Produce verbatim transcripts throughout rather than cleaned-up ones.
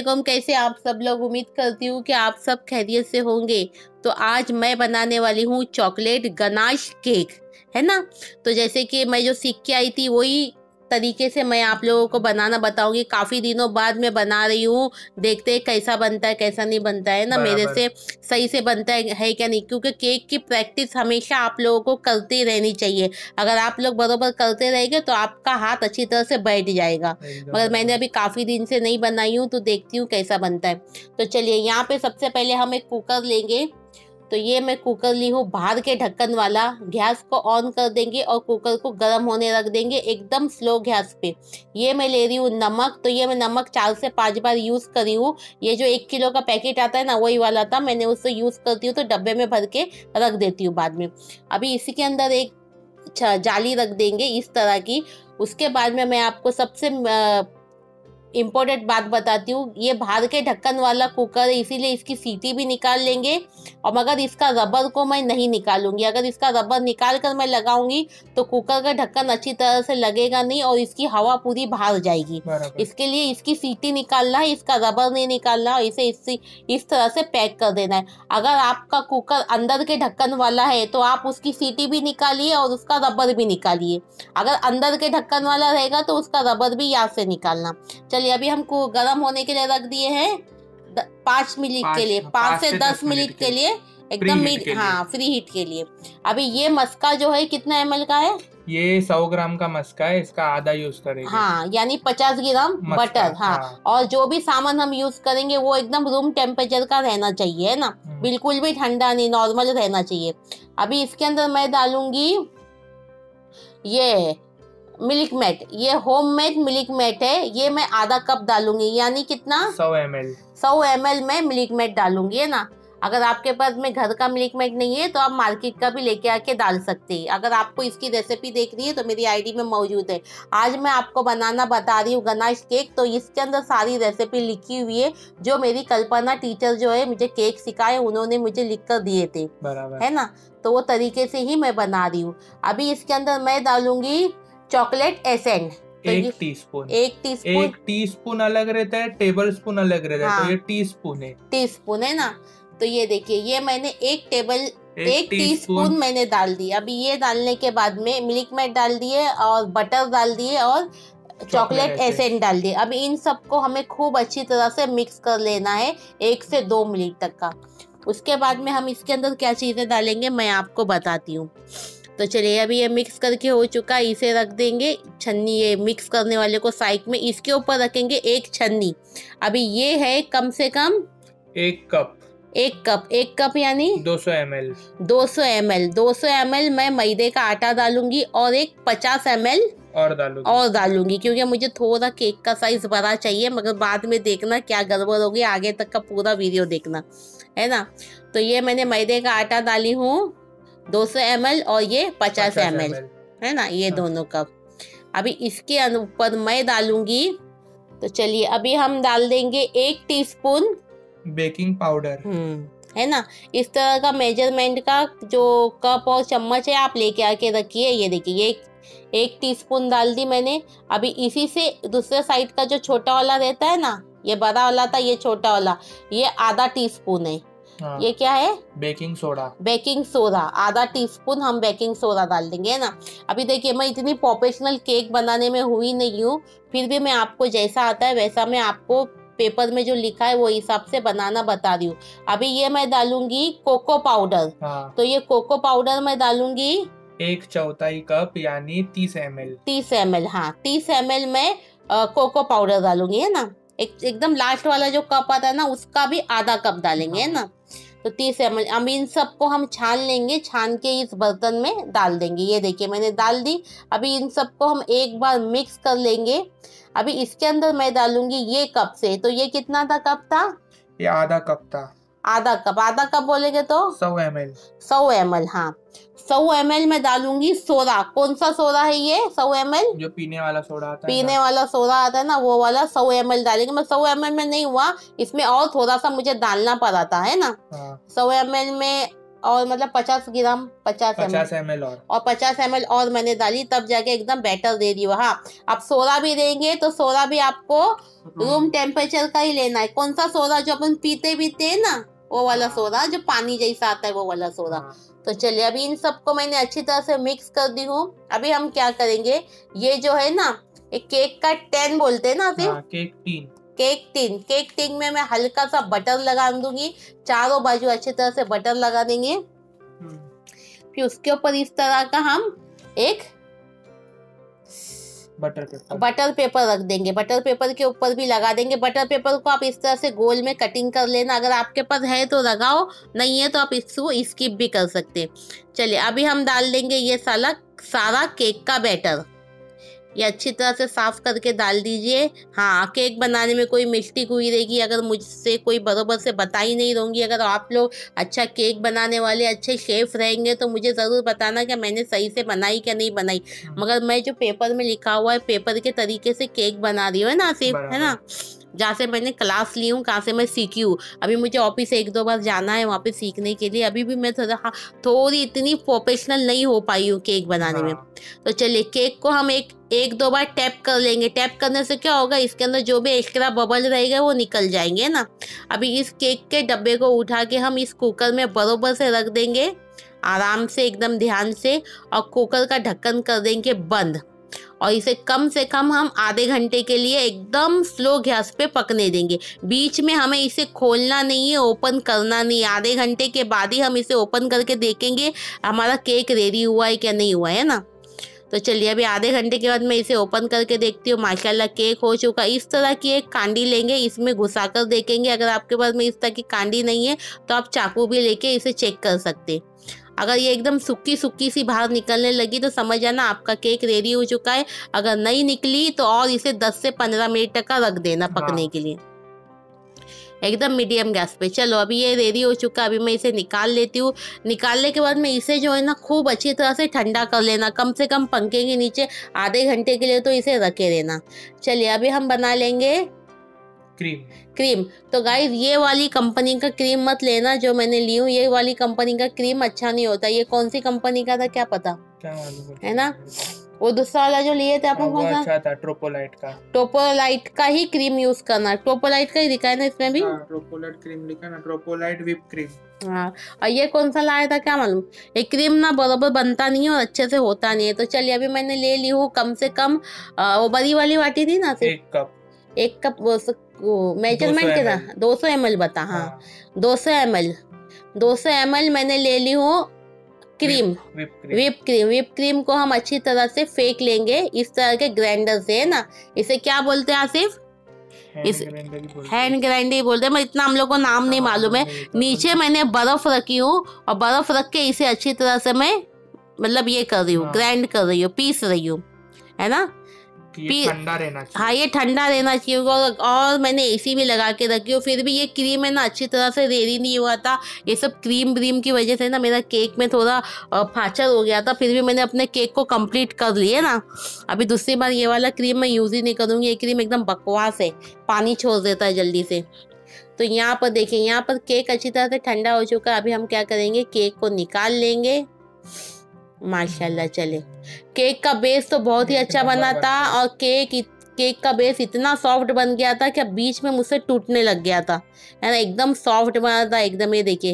वालेकुम। कैसे आप सब लोग? उम्मीद करती हूँ कि आप सब खैरियत से होंगे। तो आज मैं बनाने वाली हूँ चॉकलेट गनाश केक, है ना। तो जैसे कि मैं जो सीख के आई थी वही तरीके से मैं आप लोगों को बनाना बताऊंगी। काफ़ी दिनों बाद मैं बना रही हूँ, देखते हैं कैसा बनता है कैसा नहीं बनता है ना, मेरे से सही से बनता है, है क्या नहीं। क्योंकि केक की प्रैक्टिस हमेशा आप लोगों को करती रहनी चाहिए। अगर आप लोग बराबर करते रहेंगे तो आपका हाथ अच्छी तरह से बैठ जाएगा। मगर मैंने अभी काफ़ी दिन से नहीं बनाई हूँ तो देखती हूँ कैसा बनता है। तो चलिए, यहाँ पे सबसे पहले हम एक कुकर लेंगे। तो ये मैं कुकर ली हूँ बाहर के ढक्कन वाला। गैस को ऑन कर देंगे और कुकर को गर्म होने रख देंगे एकदम स्लो गैस पे। ये मैं ले रही हूँ नमक। तो ये मैं नमक चार से पांच बार यूज़ करी हूँ। ये जो एक किलो का पैकेट आता है ना, वही वाला था, मैंने उससे यूज़ करती हूँ तो डब्बे में भर के रख देती हूँ बाद में। अभी इसी के अंदर एक जाली रख देंगे इस तरह की। उसके बाद में मैं आपको सबसे इम्पोर्टेंट बात बताती हूँ। ये बाहर के ढक्कन वाला कुकर है, इसीलिए इसकी सीटी भी निकाल लेंगे। और मगर इसका रबर को मैं नहीं निकालूंगी। अगर इसका रबर निकाल कर मैं लगाऊंगी तो कुकर का ढक्कन अच्छी तरह से लगेगा नहीं और इसकी हवा पूरी बाहर जाएगी। इसके लिए इसकी सीटी निकालना है, इसका रबर नहीं निकालना है। इसे इसी इस तरह से पैक कर देना है। अगर आपका कुकर अंदर के ढक्कन वाला है तो आप उसकी सीटी भी निकालिए और उसका रबर भी निकालिए। अगर अंदर के ढक्कन वाला रहेगा तो उसका रबर भी याद से निकालना। चलिए, अभी हमको गर्म होने के लिए रख दिए हैं पाँच मिनट के लिए, पाँच से दस मिनट के लिए एकदम मीड हाँ फ्री हीट के लिए। अभी ये मस्का जो है कितना एम एल का है? ये सौ ग्राम का मस्का है, इसका आधा यूज करेंगे। हाँ, यानी पचास ग्राम बटर। हाँ, हाँ। और जो भी सामान हम यूज करेंगे वो एकदम रूम टेम्परेचर का रहना चाहिए, है ना, बिल्कुल भी ठंडा नहीं, नॉर्मल रहना चाहिए। अभी इसके अंदर मैं डालूंगी ये मिल्क मेट। ये होममेड मिल्क मेट है। ये मैं आधा कप डालूंगी, यानी कितना? सौ एम एल सौ एम एल में मिल्क मेट डालूंगी, है ना। अगर आपके पास में घर का मिल्क मेट नहीं है तो आप मार्केट का भी लेके आके डाल सकते हैं। अगर आपको इसकी रेसिपी देखनी है तो मेरी आईडी में मौजूद है। आज मैं आपको बनाना बता रही हूँ गनाश केक। तो इसके अंदर सारी रेसिपी लिखी हुई है, जो मेरी कल्पना टीचर जो है मुझे केक सिखाए, उन्होंने मुझे लिख कर दिए थे, है ना। तो वो तरीके से ही मैं बना रही हूँ। अभी इसके अंदर मैं डालूंगी चॉकलेट एसेंस। तो एक टीस्पून एक टीस्पून एक टीस्पून अलग रहता है, टेबल स्पून अलग रहता है। हाँ, तो ये टीस्पून है, टीस्पून है ना। तो ये देखिए, ये मैंने एक टेबल एक, एक टीस्पून मैंने डाल दी। अभी ये डालने के बाद में मिल्क मेट डाल दिए और बटर डाल दिए और चॉकलेट एसेंस डाल दिए। अभी इन सबको हमें खूब अच्छी तरह से मिक्स कर लेना है एक से दो मिनट तक का। उसके बाद में हम इसके अंदर क्या चीज़ें डालेंगे मैं आपको बताती हूँ। तो चलिए, अभी ये मिक्स करके हो चुका है, इसे रख देंगे छन्नी। ये मिक्स करने वाले को साइड में, इसके ऊपर रखेंगे एक छन्नी। अभी ये है कम से कम एक कप एक कप एक कप यानी दो सौ एम एल दो सौ एम एल दो सौ एम एल मैं मैदे का आटा डालूंगी और एक पचास एम एल और डालूंगी और डालूंगी क्योंकि मुझे थोड़ा केक का साइज बड़ा चाहिए। मगर बाद में देखना क्या गड़बड़ होगी, आगे तक का पूरा वीडियो देखना, है ना। तो ये मैंने मैदे का आटा डाली हूँ दो सौ एम एल और ये पचास एम एल, है ना, ये हाँ। दोनों कप। अभी इसके ऊपर मैं डालूंगी। तो चलिए, अभी हम डाल देंगे एक टीस्पून बेकिंग पाउडर, है ना। इस तरह का मेजरमेंट का जो कप और चम्मच है आप लेके आके रखिए। ये देखिए, ये एक टीस्पून डाल दी मैंने। अभी इसी से दूसरे साइड का जो छोटा वाला रहता है ना, ये बड़ा वाला था, ये छोटा वाला, ये आधा टीस्पून है। हाँ। ये क्या है? Baking soda. बेकिंग सोडा आधा टीस्पून हम बेकिंग सोडा डाल देंगे, है ना। अभी देखिए, मैं इतनी प्रोफेशनल केक बनाने में हुई नहीं हूँ, फिर भी मैं आपको जैसा आता है वैसा मैं आपको पेपर में जो लिखा है वो हिसाब से बनाना बता रही हूँ। अभी ये मैं डालूंगी कोको पाउडर। हाँ। तो ये कोको पाउडर मैं डालूंगी एक चौथाई कप यानी तीस एम एल तीस एम एल हाँ, तीस एम एल में कोको पाउडर डालूंगी, है ना। एक एकदम लास्ट वाला जो कप आता है ना, उसका भी आधा कप डालेंगे, है ना। तो तीस एम एल। अब इन सबको हम छान लेंगे, छान के इस बर्तन में डाल देंगे। ये देखिए, मैंने डाल दी। अभी इन सबको हम एक बार मिक्स कर लेंगे। अभी इसके अंदर मैं डालूंगी ये कप से। तो ये कितना था कप था? ये आधा कप था। आधा कप आधा कप बोलेंगे तो सौ एम एल सौ एम एल हाँ, सौ एम एल में डालूंगी सोडा। कौन सा सोडा है ये? सौ एम एल जो पीने वाला सोडा आता है, पीने वाला सोडा आता है ना, वो वाला सौ एम एल डालेंगे। मैं सौ एम एल में नहीं हुआ, इसमें और थोड़ा सा मुझे डालना पड़ा था, है ना। सौ एम एल में और मतलब पचास ग्राम पचास पचास एम एल और और पचास एम एल और मैंने डाली, तब जाके एकदम बैटर दे दी। हाँ, आप सोडा भी देंगे तो सोडा भी आपको रूम टेम्परेचर का ही लेना है। कौन सा सोडा जो अपन पीते पीते हैं ना, वो वाला सोडा जो पानी जैसा आता है, वो वाला सोडा। तो चलिए अभी इन सबको मैंने अच्छी तरह से मिक्स कर दी हूँ। अभी हम क्या करेंगे, ये जो है ना एक केक का टेन बोलते हैं ना फिर, cake tin cake tin cake tin में मैं हल्का सा बटर लगा दूंगी, चारों बाजू अच्छी तरह से बटर लगा देंगे। फिर उसके ऊपर इस तरह का हम एक बटर पेपर बटर पेपर रख देंगे, बटर पेपर के ऊपर भी लगा देंगे। बटर पेपर को आप इस तरह से गोल में कटिंग कर लेना, अगर आपके पास है तो लगाओ, नहीं है तो आप इसको स्किप भी कर सकते हैं। चलिए अभी हम डाल देंगे ये साला सारा केक का बैटर, ये अच्छी तरह से साफ करके डाल दीजिए। हाँ, केक बनाने में कोई मिस्टेक हुई रहेगी अगर मुझसे कोई बराबर से बता ही नहीं दूंगी, अगर आप लोग अच्छा केक बनाने वाले अच्छे शेफ रहेंगे तो मुझे ज़रूर बताना कि मैंने सही से बनाई क्या नहीं बनाई। मगर मैं जो पेपर में लिखा हुआ है पेपर के तरीके से केक बना रही हूँ ना सिर्फ, है ना, जहाँ से मैंने क्लास ली हूँ, कहाँ से मैं सीखी हूँ। अभी मुझे ऑफिस एक दो बार जाना है वहाँ पे सीखने के लिए, अभी भी मैं थोड़ा हाँ थोड़ी इतनी प्रोफेशनल नहीं हो पाई हूँ केक बनाने में। तो चलिए केक को हम एक एक दो बार टैप कर लेंगे। टैप करने से क्या होगा, इसके अंदर जो भी एक्स्ट्रा बबल रहेगा वो निकल जाएंगे ना। अभी इस केक के डब्बे को उठा के हम इस कुकर में बरोबर से रख देंगे, आराम से एकदम ध्यान से, और कुकर का ढक्कन कर देंगे बंद, और इसे कम से कम हम आधे घंटे के लिए एकदम स्लो गैस पे पकने देंगे। बीच में हमें इसे खोलना नहीं है, ओपन करना नहीं है। आधे घंटे के बाद ही हम इसे ओपन करके देखेंगे हमारा केक रेडी हुआ है क्या नहीं हुआ है ना। तो चलिए अभी आधे घंटे के बाद मैं इसे ओपन करके देखती हूँ। माशाल्लाह केक हो चुका। इस तरह की एक कांडी लेंगे, इसमें घुसा कर देखेंगे। अगर आपके पास में इस तरह की कांडी नहीं है तो आप चाकू भी लेके इसे चेक कर सकते। अगर ये एकदम सूखी सूखी सी बाहर निकलने लगी तो समझ जाना आपका केक रेडी हो चुका है। अगर नहीं निकली तो और इसे दस से पंद्रह मिनट तक का रख देना पकने के लिए, एकदम मीडियम गैस पे। चलो अभी ये रेडी हो चुका है, अभी मैं इसे निकाल लेती हूँ। निकालने के बाद में इसे जो है ना खूब अच्छी तरह से ठंडा कर लेना, कम से कम पंखे के नीचे आधे घंटे के लिए तो इसे रखे रहना। चलिए अभी हम बना लेंगे क्रीम क्रीम तो गाइस ये वाली कंपनी का क्रीम मत लेना जो मैंने ली हूँ, ये वाली कंपनी का क्रीम अच्छा नहीं होता। ये कौन सी कंपनी का था क्या पता, क्या मालूम है ना। वो दूसरा वाला जो लिए थे अपन, कौन सा अच्छा था, ट्रोपोलाइट का। ट्रोपोलाइट का ही क्रीम यूज करना, ट्रोपोलाइट का ही दिखा है ना इसमें भी। हाँ, ट्रोपोलाइट क्रीम लिखा ना, ट्रोपोलाइट व्हिप क्रीम। हाँ, और ये कौन सा लाया था क्या मालूम। ये क्रीम ना बराबर बनता नहीं है और अच्छे से होता नहीं है। तो चलिए अभी मैंने ले ली हूँ कम से कम आ, वो बड़ी वाली वाटी थी ना, एक कप एक कप वो मेजरमेंट के था दो सौ एम एल बता। हाँ, दो सौ एम एल दो सौ एम एल मैंने ले ली हूँ cream, whip cream. Whip cream को हम अच्छी तरह से फेंक लेंगे इस तरह के ग्राइंडर से, है ना। इसे क्या बोलते हैं आसिफ, इस हैंड ग्राइंडर ही बोलते हैं, मैं इतना हम लोग को नाम नहीं मालूम है। नीचे मैंने बर्फ रखी हूँ और बर्फ रख के इसे अच्छी तरह से मैं मतलब ये कर रही हूँ, ग्राइंड कर रही हूँ, पीस रही हूँ, है ना। ये ठंडा रहना चाहिए। हाँ, ये ठंडा रहना चाहिए। और, और मैंने एसी भी लगा के रखी हो, फिर भी ये क्रीम है ना अच्छी तरह से रेडी नहीं हुआ था। ये सब क्रीम ब्रीम की वजह से ना मेरा केक में थोड़ा फाचर हो गया था। फिर भी मैंने अपने केक को कंप्लीट कर लिया ना। अभी दूसरी बार ये वाला क्रीम मैं यूज़ ही नहीं करूँगी, ये क्रीम एकदम बकवास है, पानी छोड़ देता है जल्दी से। तो यहाँ पर देखिए, यहाँ पर केक अच्छी तरह से ठंडा हो चुका है। अभी हम क्या करेंगे, केक को निकाल लेंगे। माशाल्लाह, चले केक का बेस तो बहुत ही अच्छा बना था, और केक केक का बेस इतना सॉफ्ट बन गया था कि बीच में मुझसे टूटने लग गया था, है ना। एकदम सॉफ्ट बना था एकदम। ये देखिए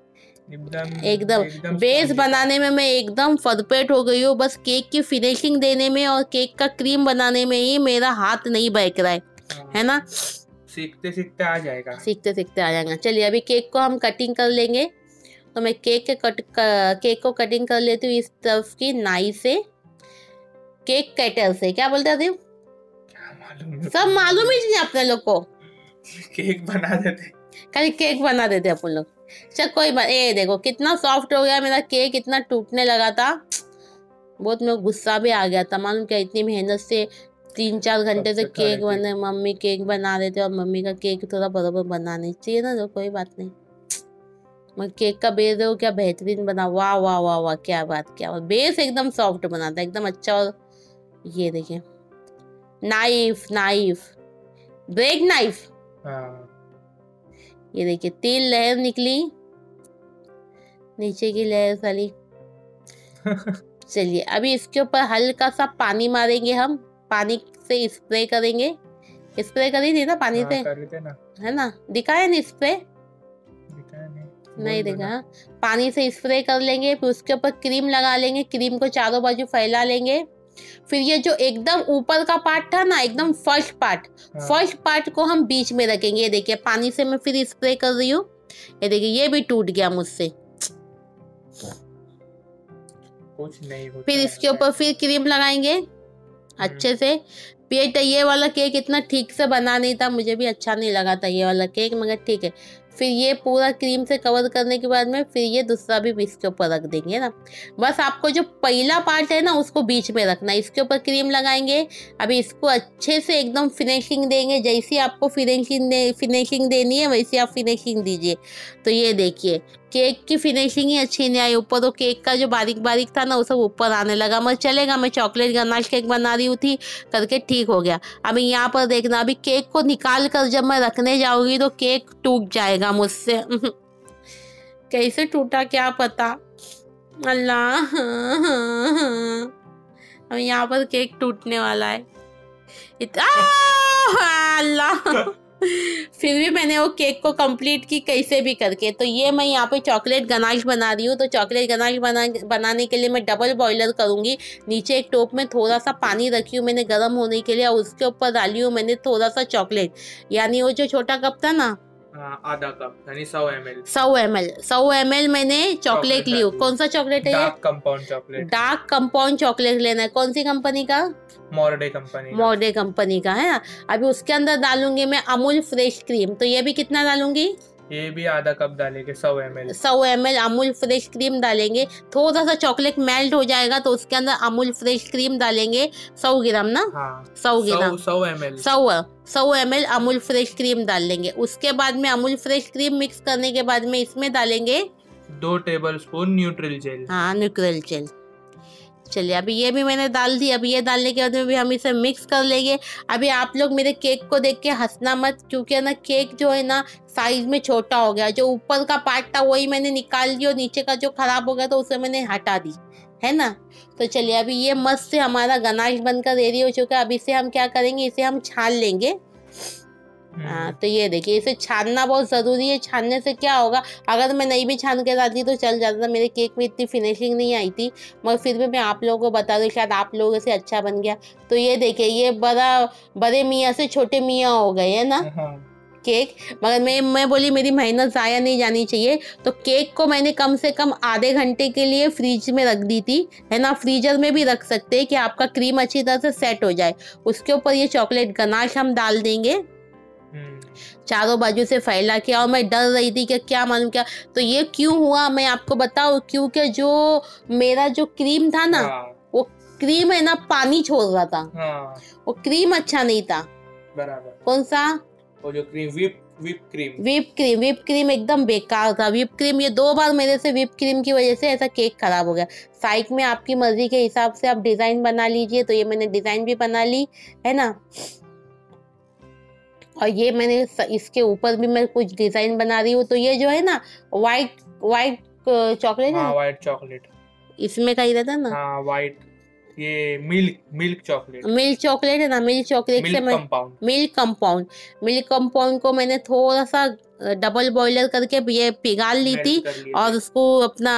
एकदम एकदम बेस बनाने में मैं एकदम परफेक्ट हो गई हूँ। बस केक की फिनिशिंग देने में और केक का क्रीम बनाने में ही मेरा हाथ नहीं बहक रहा है, है ना। सीखते सीखते आ जाएगा, सीखते सीखते आ जाएगा। चलिए अभी केक को हम कटिंग कर लेंगे। तो मैं केक के कट केक को कटिंग कर लेती हूँ इस तरफ की नाइफ से, केक कटर से। क्या बोलते थे, सब मालूम ही नहीं अपने लोग को। केक बना देते, खाली केक बना देते अपन लोग। चल कोई बात। ये देखो कितना सॉफ्ट हो गया मेरा केक, इतना टूटने लगा था, बहुत मेरे गुस्सा भी आ गया था। मालूम क्या, इतनी मेहनत से तीन चार घंटे से केक बने, मम्मी केक बना देते और मम्मी का केक थोड़ा बराबर बनाना चाहिए ना। तो कोई बात नहीं, मैं केक का बेस हो क्या बेहतरीन बना। वाह वाह वाह वाह, क्या बात, क्या बात। बेस एकदम सॉफ्ट बना था, एकदम अच्छा। और ये देखिए नाइफ नाइफ ब्रेड नाइफ, ये देखिए तीन लेयर निकली, नीचे की लेयर वाली। चलिए अभी इसके ऊपर हल्का सा पानी मारेंगे हम, पानी से स्प्रे करेंगे। स्प्रे करी थी ना पानी हाँ, से, कर थे ना। है ना? दिखाया नहीं स्प्रे? दिखाया नहीं, नहीं दिखा। पानी से स्प्रे कर लेंगे, फिर उसके ऊपर क्रीम लगा लेंगे, क्रीम को चारों बाजू फैला लेंगे। फिर ये जो एकदम ऊपर का पार्ट था ना, एकदम फर्स्ट पार्ट, हाँ। फर्स्ट पार्ट को हम बीच में रखेंगे। ये देखिए पानी से मैं फिर स्प्रे कर रही हूँ, ये देखिए ये भी टूट गया मुझसे। कुछ नहीं होता। फिर इसके ऊपर फिर क्रीम लगाएंगे अच्छे से। पेट ये वाला केक इतना ठीक से बना नहीं था, मुझे भी अच्छा नहीं लगा था ये वाला केक, मगर ठीक है। फिर ये पूरा क्रीम से कवर करने के बाद में फिर ये दूसरा भी इसके ऊपर रख देंगे ना। बस आपको जो पहला पार्ट है ना उसको बीच में रखना है, इसके ऊपर क्रीम लगाएंगे। अभी इसको अच्छे से एकदम फिनिशिंग देंगे, जैसी आपको फिनिशिंग दे फिनिशिंग देनी है वैसी आप फिनिशिंग दीजिए। तो ये देखिए केक की फिनिशिंग ही अच्छी नहीं आई, ऊपर तो केक का जो बारीक बारीक था ना वो सब ऊपर आने लगा। मगर चलेगा, मैं चॉकलेट गनाश केक बना रही थी करके ठीक हो गया। अभी यहाँ पर देखना, अभी केक को निकाल कर जब मैं रखने जाऊंगी तो केक टूट जाएगा मुझसे। कैसे टूटा क्या पता, अल्लाह। अब यहाँ पर केक टूटने वाला है, इतना अल्लाह। फिर भी मैंने वो केक को कंप्लीट की कैसे भी करके। तो ये मैं यहाँ पे चॉकलेट गनाश बना रही हूँ। तो चॉकलेट गनाश बना बनाने के लिए मैं डबल बॉयलर करूँगी। नीचे एक टोप में थोड़ा सा पानी रखी हूँ मैंने गर्म होने के लिए, और उसके ऊपर डाली हूँ मैंने थोड़ा सा चॉकलेट, यानी वो जो छोटा कप था ना, आधा कप यानी सौ एम एल सौ एम एल सौ एम एल मैंने चॉकलेट ली। कौन सा चॉकलेट है ये? Dark compound chocolate. Dark compound chocolate लेना है। कौन सी कंपनी का? मॉर्डे कंपनी। मॉर्डे कंपनी का है ना। अभी उसके अंदर डालूंगी मैं अमूल फ्रेश क्रीम। तो ये भी कितना डालूंगी? ये भी आधा कप डालेंगे, सौ एम एल सौ M L Amul fresh cream डालेंगे। थोड़ा सा चॉकलेट मेल्ट हो जाएगा तो उसके अंदर अमूल फ्रेश क्रीम डालेंगे, सौ ग्राम ना। हाँ, सौ ग्राम सौ एम एल सौ सौ M L Amul fresh cream डाल लेंगे। उसके बाद में अमूल फ्रेश क्रीम मिक्स करने के बाद में इसमें डालेंगे दो टेबल स्पून न्यूट्रिल जेल। हाँ, न्यूट्रिल जेल। चलिए अभी ये भी मैंने डाल दी। अभी ये डालने के बाद में भी हम इसे मिक्स कर लेंगे। अभी आप लोग मेरे केक को देख के हंसना मत, क्योंकि ना केक जो है ना साइज में छोटा हो गया। जो ऊपर का पार्ट था वही मैंने निकाल दिया, और नीचे का जो खराब हो गया तो उसे मैंने हटा दी, है ना। तो चलिए अभी ये मस्त से हमारा गनाश बनकर रेडी हो चुका है। अब इसे हम क्या करेंगे, इसे हम छान लेंगे। हाँ, तो ये देखिए इसे छानना बहुत ज़रूरी है। छानने से क्या होगा, अगर मैं नहीं भी छान के डालती तो चल जाता। मेरे केक में इतनी फिनिशिंग नहीं आई थी, मगर फिर भी मैं आप लोगों को बता दूँ, शायद आप लोगों से अच्छा बन गया। तो ये देखिए ये बड़ा बड़े मियाँ से छोटे मियाँ हो गए, है ना केक। मगर मैं मैं बोली मेरी मेहनत ज़ाया नहीं जानी चाहिए। तो केक को मैंने कम से कम आधे घंटे के लिए फ्रीज में रख दी थी, है ना। फ्रीजर में भी रख सकते हैं कि आपका क्रीम अच्छी तरह से सेट हो जाए। उसके ऊपर ये चॉकलेट गनाश हम डाल देंगे चारों बाजू से फैला के। और मैं डर रही थी कि क्या मालूम क्या, तो ये क्यों हुआ मैं आपको बताऊं। क्योंकि जो मेरा जो क्रीम था ना, वो क्रीम है ना पानी छोड़ रहा था। हाँ। वो क्रीम अच्छा नहीं था। बराबर। कौन सा? वो जो cream whip whip cream whip cream whip cream एकदम बेकार था। विप क्रीम ये दो बार मेरे से विप क्रीम की वजह से ऐसा केक खराब हो गया। साइड में आपकी मर्जी के हिसाब से आप डिजाइन बना लीजिए। तो ये मैंने डिजाइन भी बना ली, है ना। और ये मैंने इसके ऊपर भी मैं कुछ डिजाइन बना रही हूँ। तो ये जो है ना वाइट वाइट चॉकलेट है, वाइट चॉकलेट इसमें कहीं रहता ना। हाँ, वाइट ये milk milk chocolate milk chocolate है ना। मिल्क चॉकलेट से मैं मिल्क कंपाउंड मिल्क कंपाउंड को मैंने थोड़ा सा डबल बॉयलर करके ये पिघाल ली थी, और उसको अपना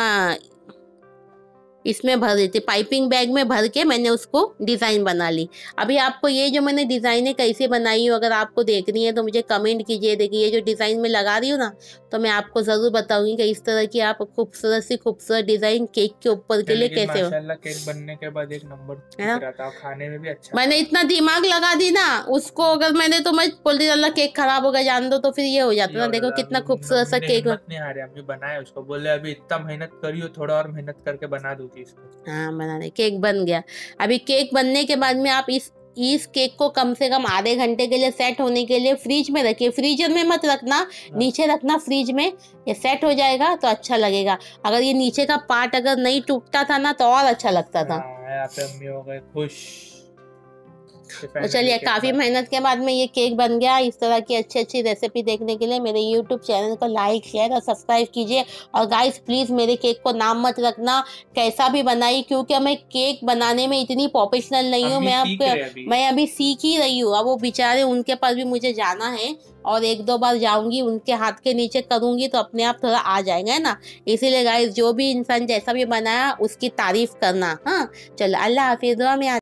इसमें भर देती, पाइपिंग बैग में भर के मैंने उसको डिज़ाइन बना ली। अभी आपको ये जो मैंने डिज़ाइनें कैसे बनाई हूँ अगर आपको देखनी है तो मुझे कमेंट कीजिए। देखिए ये जो डिज़ाइन मैं लगा रही हूँ ना, तो मैं आपको ज़रूर बताऊंगी कि इस तरह की आप खूबसूरत सी खूबसूरत डिज़ाइन केक के ऊपर के लिए कैसे हो। माशाल्लाह केक बनने के बाद एक नंबर दिख रहा था, खाने में भी अच्छा। मैंने इतना दिमाग लगा दी ना उसको, अगर मैंने तो मैं बोलती अल्लाह केक खराब हो गया जान दो, तो फिर ये हो जाता ना। देखो कितना खूबसूरत सा केक नहीं आ रहा। अम्मी बनाया उसको, बोले अभी इतना मेहनत करियो, थोड़ा और मेहनत करके बना दूंगी इसको। हाँ बना दे। केक बन गया। अभी केक बनने के बाद में आप इस इस केक को कम से कम आधे घंटे के लिए सेट होने के लिए फ्रिज में रखिए। फ्रीजर में मत रखना, नीचे रखना फ्रिज में। ये सेट हो जाएगा तो अच्छा लगेगा। अगर ये नीचे का पार्ट अगर नहीं टूटता था ना तो और अच्छा लगता था। यहाँ पे अम्मी हो गए खुश। आपके तो finally चलिए केक काफ़ी बन- मेहनत के बाद में ये केक बन गया। इस तरह की अच्छी अच्छी रेसिपी देखने के लिए मेरे यूट्यूब चैनल को लाइक शेयर और सब्सक्राइब कीजिए। और गाइस प्लीज़ मेरे केक को नाम मत रखना कैसा भी बनाई, क्योंकि मैं केक बनाने में इतनी प्रोफेशनल नहीं हूँ। हम भी मैं सीख अब रहे हैं अभी। मैं अभी सीख ही रही हूँ। अब वो बेचारे उनके पास भी मुझे जाना है और एक दो बार जाऊंगी, उनके हाथ के नीचे करूंगी तो अपने आप थोड़ा आ जाएगा, है ना। इसीलिए गाइस जो भी इंसान जैसा भी बनाया उसकी तारीफ करना। हाँ चलो, अल्लाह हाफिज़। दुआ में